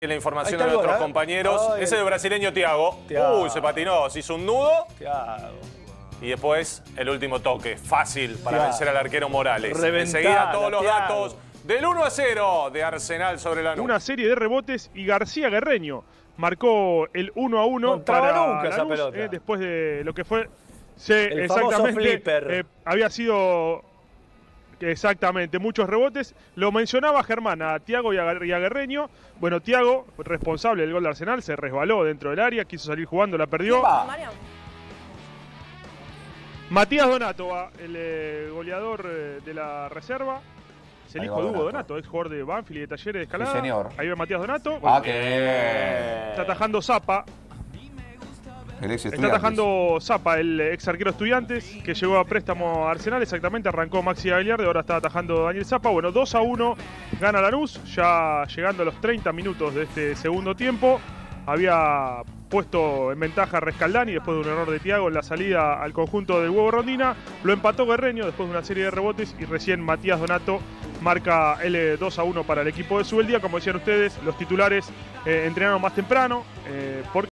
La información de nuestros compañeros. Ay, Ese es el brasileño Thiago. Thiago. Se patinó, se hizo un nudo. Thiago. Y después el último toque, fácil para Thiago. vencer al arquero Morales. Reventada, Enseguida todos los Thiago. datos del 1-0 de Arsenal sobre la Una serie de rebotes y García Guerreño marcó el 1-1 No entraba para nunca esa Lanús, pelota. después de lo que fue El famoso exactamente flipper. había sido exactamente muchos rebotes. Lo mencionaba Germán a Thiago y a Guerreño. Bueno, Thiago, responsable del gol de Arsenal, se resbaló dentro del área, quiso salir jugando, la perdió. Matías Donato, el goleador de la reserva. Es el Ahí hijo va de Hugo Donato. Donato, ex jugador de Banfield y de Talleres de Escalada. Sí, señor. Ahí va Matías Donato. Ah, qué bien. Está atajando Zapa. El ex Está Estudiantes. atajando Zapa, el ex arquero Estudiantes, que llegó a préstamo a Arsenal. Exactamente, arrancó Maxi Gagliardi, ahora está atajando Daniel Zapa. Bueno, 2-1 gana Lanús, ya llegando a los 30 minutos de este segundo tiempo. Había puesto en ventaja a Rescaldani después de un error de Thiago en la salida al conjunto del Huevo Rondina. Lo empató Guerreño después de una serie de rebotes y recién Matías Donato marca el 2-1 para el equipo de Subeldía. Como decían ustedes, los titulares entrenaron más temprano porque